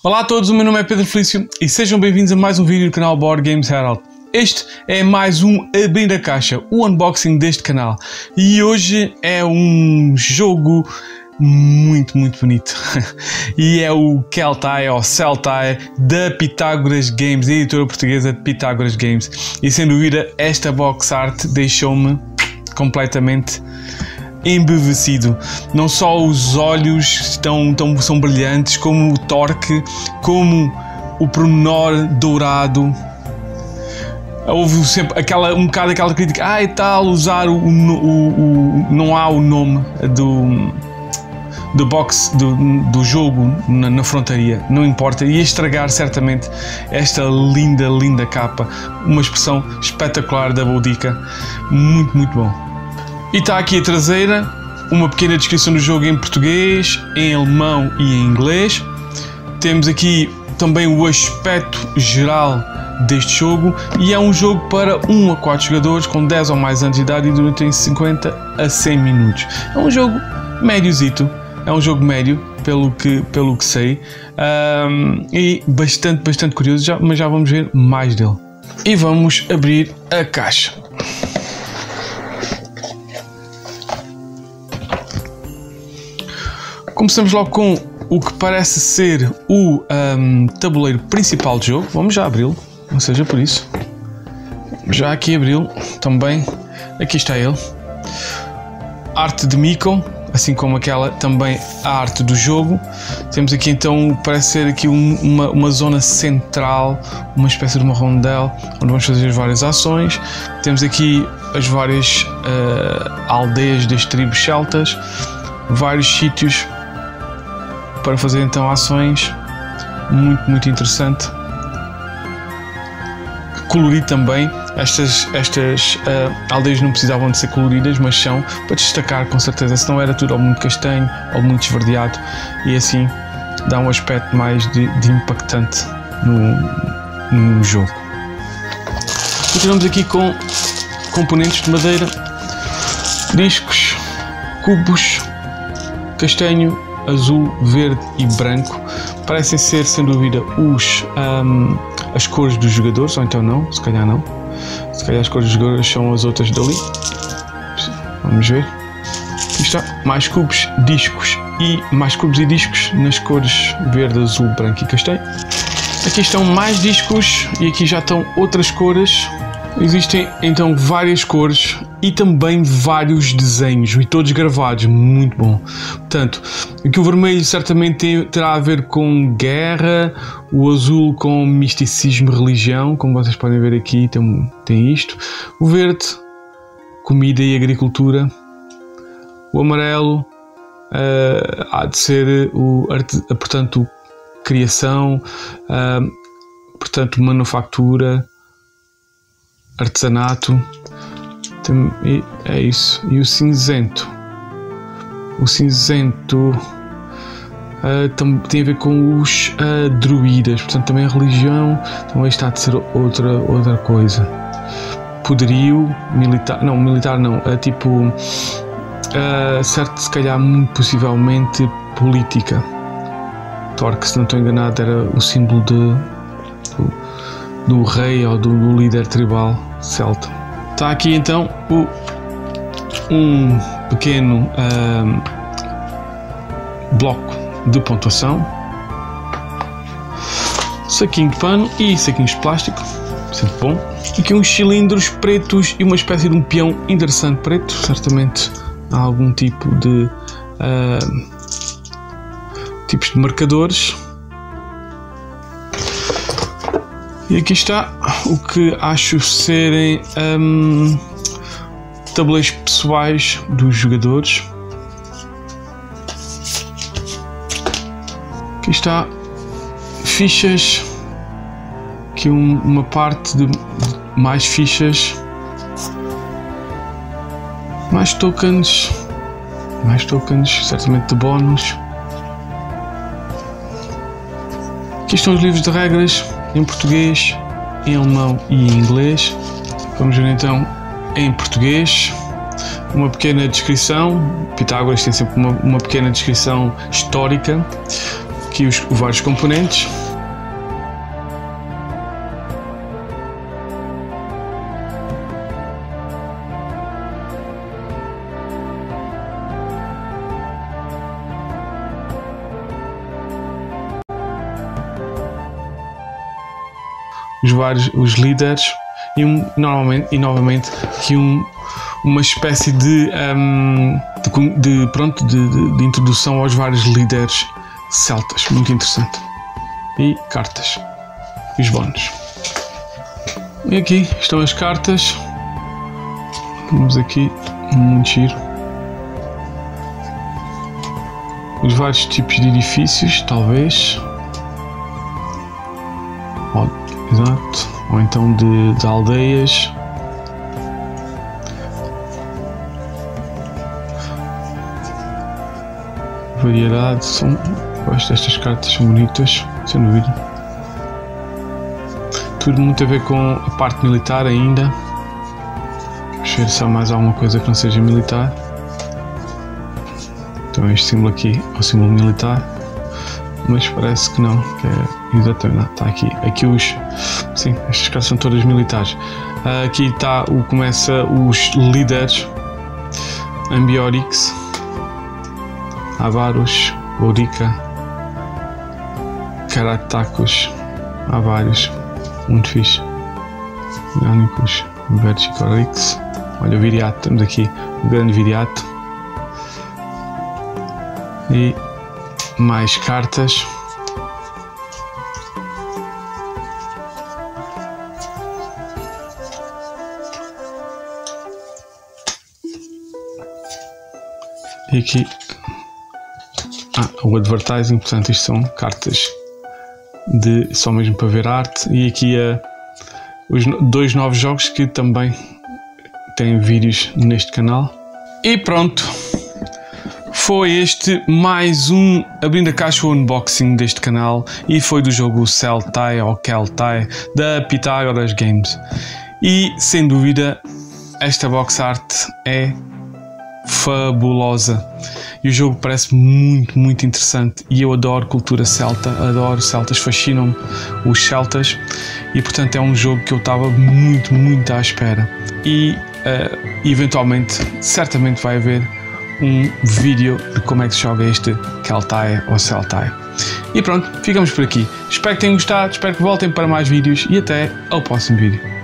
Olá a todos, o meu nome é Pedro Felício e sejam bem-vindos a mais um vídeo do canal Board Games Herald. Este é mais um Abrir a Caixa, o unboxing deste canal. E hoje é um jogo muito bonito. E é o Keltai ou Celtai da Pitágoras Games, da editora portuguesa Pitágoras Games. E sem dúvida esta box art deixou-me completamente embevecido. Não só os olhos são brilhantes, como o torque, como o pormenor dourado. Houve sempre um bocado aquela crítica, e tal, usar não há o nome do box do jogo na frontaria, não importa, ia estragar certamente esta linda capa, uma expressão espetacular da Boudica, muito bom. E está aqui a traseira, uma pequena descrição do jogo em português, em alemão e em inglês. Temos aqui também o aspecto geral deste jogo e é um jogo para 1 a 4 jogadores com 10 ou mais anos de idade e durante 50 a 100 minutos. É um jogo médiozito, é um jogo médio pelo que sei, e bastante curioso, mas já vamos ver mais dele. E vamos abrir a caixa. Começamos logo com o que parece ser o tabuleiro principal do jogo. Vamos já abri-lo, não seja por isso. Já aqui abri-lo também. Aqui está ele. Arte de Miko, assim como aquela também a arte do jogo. Temos aqui então, parece ser aqui uma zona central, uma espécie de uma rondel, onde vamos fazer várias ações. Temos aqui as várias aldeias das tribos celtas, vários sítios para fazer então ações, muito interessante. Colorido também, estas aldeias não precisavam de ser coloridas, mas são para destacar com certeza, senão era tudo ou muito castanho ou muito esverdeado, e assim dá um aspecto mais de impactante no jogo. Continuamos aqui com componentes de madeira, discos, cubos, castanho, azul, verde e branco. Parecem ser sem dúvida as cores dos jogadores, ou então não, se calhar não. Se calhar as cores dos jogadores são as outras dali. Vamos ver. Aqui está, mais cubos, discos e mais cubos e discos nas cores verde, azul, branco e castanho. Aqui estão mais discos e aqui já estão outras cores. Existem então várias cores e também vários desenhos, e todos gravados, muito bom. Portanto, aqui o vermelho certamente terá a ver com guerra, o azul com misticismo e religião, como vocês podem ver aqui tem isto. O verde, comida e agricultura. O amarelo há de ser portanto, criação, portanto, manufactura, artesanato, é isso. E o cinzento tem a ver com os druidas, portanto também a religião, então aí está a ser outra coisa. Poderio, militar não, é tipo certo, se calhar muito possivelmente política. Torque, se não estou enganado, era o símbolo do rei ou do líder tribal celta. Está aqui então um pequeno bloco de pontuação, saquinho de pano e saquinhos de plástico, sempre bom. Aqui uns cilindros pretos e uma espécie de um peão interessante preto, certamente há algum tipo de tipos de marcadores. E aqui está o que acho serem tabuleiros pessoais dos jogadores. Aqui está fichas, aqui uma parte de mais fichas, mais tokens, certamente de bónus. Aqui estão os livros de regras em português, em alemão e em inglês. Vamos ver então em português. Uma pequena descrição. Pitágoras tem sempre uma pequena descrição histórica. aqui os vários componentes. Os líderes e novamente aqui uma espécie de introdução aos vários líderes celtas, muito interessante. E cartas, os bónus. E aqui estão as cartas. Temos aqui muito giro. Os vários tipos de edifícios, talvez. Exato. Ou então de aldeias. Variedade. Gosto destas cartas, são bonitas, sem dúvida. Tudo muito a ver com a parte militar ainda. Deixa eu ver se há mais alguma coisa que não seja militar. Então este símbolo aqui é o símbolo militar. Mas parece que não, que é exatamente, está aqui. Sim, estas cartas são todas militares. Aqui está começa os líderes: Ambiorix, Avaros, Ourica, Caratacus, há vários, muito fixe. Ionicus, Verticorix. Olha o Viriato, temos aqui o grande Viriato. E mais cartas. E aqui o advertising, portanto isto são cartas só mesmo para ver arte. E aqui os 2 novos jogos que também têm vídeos neste canal. E pronto, foi este mais um abrindo a caixa, o unboxing deste canal, e foi do jogo Celtae ou Keltae da Pythagoras Games. E sem dúvida esta box art é fabulosa e o jogo parece muito interessante, e eu adoro cultura celta, adoro celtas, fascinam-me os celtas, e portanto é um jogo que eu estava muito à espera. E eventualmente, certamente vai haver um vídeo de como é que se joga este Keltae ou Celtae. E pronto, ficamos por aqui. Espero que tenham gostado, espero que voltem para mais vídeos e até ao próximo vídeo.